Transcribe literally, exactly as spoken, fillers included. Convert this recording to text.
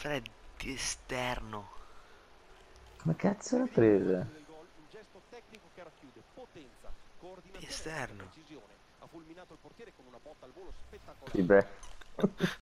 Fred di esterno. Come cazzo l'ha presa? Di esterno. Sì, beh.